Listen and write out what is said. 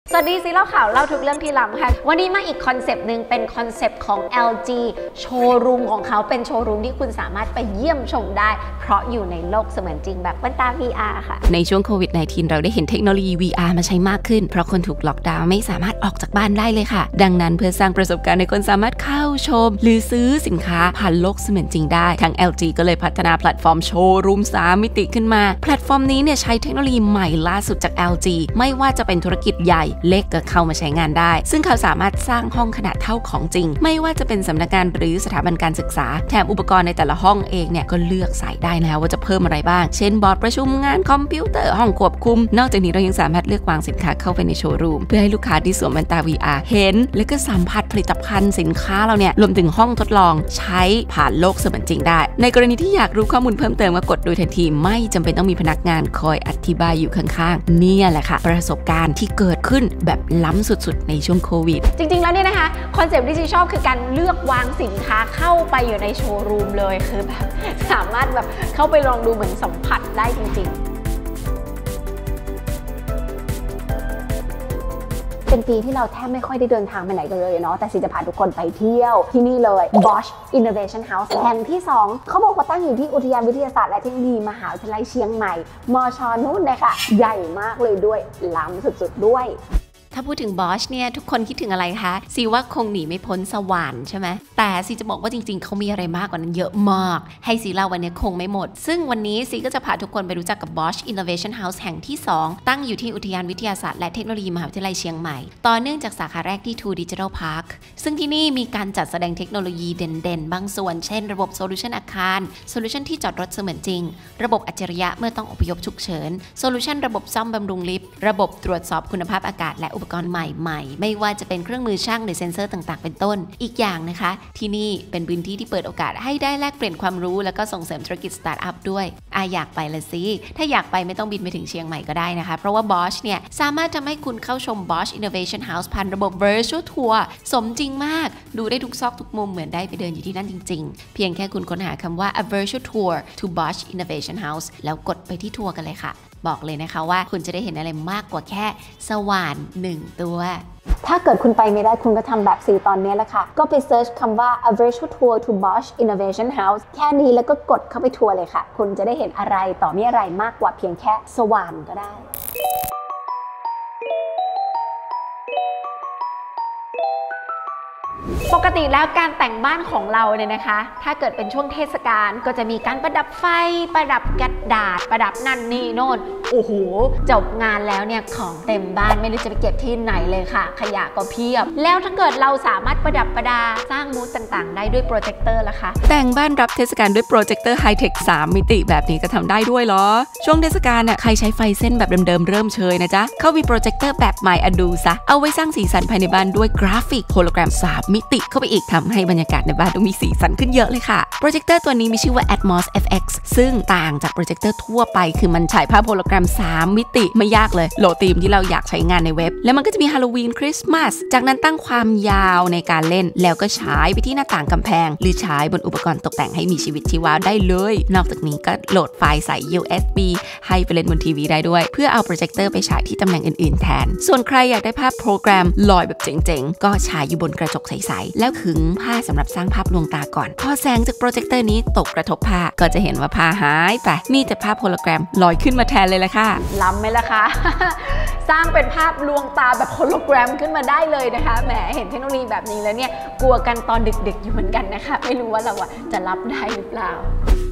สวัสดีซีเล่าข่าวเล่าทุกเรื่องที่ล้ำค่ะวันนี้มาอีกคอนเซปต์หนึ่งเป็นคอนเซปต์ของ LG โชว์รูมของเขาเป็นโชว์รูมที่คุณสามารถไปเยี่ยมชมได้เพราะอยู่ในโลกเสมือนจริงแบบแว่นตา VR ค่ะในช่วงโควิด -19 เราได้เห็นเทคโนโลยี VR มาใช้มากขึ้นเพราะคนถูกล็อกดาวน์ไม่สามารถออกจากบ้านได้เลยค่ะดังนั้นเพื่อสร้างประสบการณ์ให้คนสามารถเข้าชมหรือซื้อสินค้าผ่านโลกเสมือนจริงได้ทาง LG ก็เลยพัฒนาแพลตฟอร์มโชว์รูม3มิติขึ้นมาแพลตฟอร์มนี้เนี่ยใช้เทคโนโลยีใหม่ล่าสุดจาก LG ไม่ว่าจะเป็นธุรกิจใหญ่เล็กก็เข้ามาใช้งานได้ซึ่งเขาสามารถสร้างห้องขนาดเท่าของจริงไม่ว่าจะเป็นสำนักงานหรือสถาบันการศึกษาแถมอุปกรณ์ในแต่ละห้องเองเนี่ยก็เลือกใส่ได้นะว่าจะเพิ่มอะไรบ้างเช่นบอร์ดประชุมงานคอมพิวเตอร์ห้องควบคุมนอกจากนี้เรายังสามารถเลือกวางสินค้าเข้าไปในโชว์รูมเพื่อให้ลูกค้าที่สวมแว่นตา VR เห็นและก็สัมผัสผลิตภัณฑ์สินค้าเราเนี่ยรวมถึงห้องทดลองใช้ผ่านโลกเสมือนจริงได้ในกรณีที่อยากรู้ข้อมูลเพิ่มเติมก็กดโดยทันทีไม่จำเป็นต้องมีพนักงานคอยอธิบายอยู่ข้างๆนี่แหละค่ะประสบการณ์ที่เกิดขึ้นแบบล้ำสุดๆในช่วงโควิดจริงๆแล้วเนี่ยนะคะคอนเซปต์ที่ซีชอบคือการเลือกวางสินค้าเข้าไปอยู่ในโชว์รูมเลยคือแบบสามารถแบบเข้าไปลองดูเหมือนสัมผัสได้จริงๆเป็นปีที่เราแทบไม่ค่อยได้เดินทางไปไหนกันเลยเนาะแต่ซีจะพาทุกคนไปเที่ยวที่นี่เลย Bosch Innovation House แห่งที่2เขาบอกว่าตั้งอยู่ที่อุทยานวิทยาศาสตร์และเทคโนโลยีมหาวิทยาลัยเชียงใหม่มช.นู่นเลยค่ะใหญ่มากเลยด้วยล้ำสุดๆด้วยถ้าพูดถึง Bosch เนี่ยทุกคนคิดถึงอะไรคะซีว่าคงหนีไม่พ้นสว่านใช่ไหมแต่ซีจะบอกว่าจริงๆเขามีอะไรมากกว่านั้นเยอะมากให้ซีเล่าวันนี้คงไม่หมดซึ่งวันนี้ซีก็จะพาทุกคนไปรู้จักกับ Bosch Innovation House แห่งที่2ตั้งอยู่ที่อุทยานวิทยาศาสตร์และเทคโนโลยีมหาวิทยาลัยเชียงใหม่ต่อเนื่องจากสาขาแรกที่ True Digital Park ซึ่งที่นี่มีการจัดแสดงเทคโนโลยีเด่นๆบางส่วนเช่นระบบโซลูชันอาคารโซลูชันที่จอดรถเสมือนจริงระบบอัจฉริยะเมื่อต้องอพยพฉุกเฉินโซลูชันระบบซ่อมบำรุงลิฟต์ระบบตรวจสอบคุณภาพอากาศและอุปกรณ์ใหม่ไม่ว่าจะเป็นเครื่องมือช่างหรือเซ็นเซอร์ต่างๆเป็นต้นอีกอย่างนะคะที่นี่เป็นพื้นที่ที่เปิดโอกาสให้ได้แลกเปลี่ยนความรู้แล้วก็ส่งเสริมธุรกิจสตาร์ทอัพด้วยอยากไปละสิถ้าอยากไปไม่ต้องบินไปถึงเชียงใหม่ก็ได้นะคะเพราะว่า Bosch เนี่ยสามารถทำให้คุณเข้าชม Bosch Innovation House ผ่านระบบ Virtual Tour สมจริงมากดูได้ทุกซอกทุกมุมเหมือนได้ไปเดินอยู่ที่นั่นจริงๆเพียงแค่คุณค้นหาคำว่า a virtual tour to Bosch Innovation House แล้วกดไปที่ทัวร์กันเลยค่ะบอกเลยนะคะว่าคุณจะได้เห็นอะไรมากกว่าแค่สว่าน1ตัวถ้าเกิดคุณไปไม่ได้คุณก็ทำแบบซีตอนนี้แหละค่ะก็ไปเซิร์ชคำว่า a virtual tour to Bosch Innovation House แค่นี้แล้วก็กดเข้าไปทัวร์เลยค่ะคุณจะได้เห็นอะไรต่อมีอะไรมากกว่าเพียงแค่สว่านก็ได้ปกติแล้วการแต่งบ้านของเราเนี่ยนะคะถ้าเกิดเป็นช่วงเทศกาลก็จะมีการประดับไฟประดับกระดาษประดับนั่นนี่โน่นโอ้โหจบงานแล้วเนี่ยของเต็มบ้านไม่รู้จะไปเก็บที่ไหนเลยค่ะขยะก็เพียบแล้วถ้าเกิดเราสามารถประดับประดาสร้างมูดต่างๆได้ด้วยโปรเจคเตอร์ล่ะคะแต่งบ้านรับเทศกาลด้วยโปรเจคเตอร์ไฮเทค3มิติแบบนี้ก็ทำได้ด้วยเหรอช่วงเทศกาลน่ะใครใช้ไฟเส้นแบบเดิมๆเริ่มเชยนะจ๊ะเขามีโปรเจคเตอร์แบบใหม่ดูซะเอาไว้สร้างสีสันภายในบ้านด้วยกราฟิกโฮโลแกรม3มิติเข้าไปอีกทำให้บรรยากาศในบ้านต้องมีสีสันขึ้นเยอะเลยค่ะโปรเจคเตอร์ตัวนี้มีชื่อว่า Atmos FX ซึ่งต่างจากโปรเจคเตอร์ทั่วไปคือมันฉายภาพโฮโลแกรม3มิติไม่ยากเลยโหลดธีมที่เราอยากใช้งานในเว็บแล้วมันก็จะมีฮาโลวีนคริสต์มาสจากนั้นตั้งความยาวในการเล่นแล้วก็ฉายไปที่หน้าต่างกำแพงหรือฉายบนอุปกรณ์ตกแต่งให้มีชีวิตชีวาได้เลยนอกจากนี้ก็โหลดไฟล์ใส่ USB ให้ไปเล่นบนทีวีได้ด้วยเพื่อเอาโปรเจคเตอร์ไปฉายที่ตำแหน่งอื่นๆแทนส่วนใครอยากได้ภาพโปรแกรมลอยแบบเจ๋งๆก็ฉายอยู่บนกระจกใสๆแล้วขึงผ้าสำหรับสร้างภาพลวงตาก่อนพอแสงจากโปรเจคเตอร์นี้ตกกระทบผ้าก็จะเห็นว่าผ้าหายไปมีแต่ภาพโฮโลแกรมลอยขึ้นมาแทนเลยละค่ะล้ำไหมล่ะคะ สร้างเป็นภาพลวงตาแบบโฮโลแกรมขึ้นมาได้เลยนะคะแหมเห็นเทคโนโลยีแบบนี้แล้วเนี่ยกลัวกันตอนดึกๆอยู่เหมือนกันนะคะไม่รู้ว่าเราจะรับได้หรือเปล่า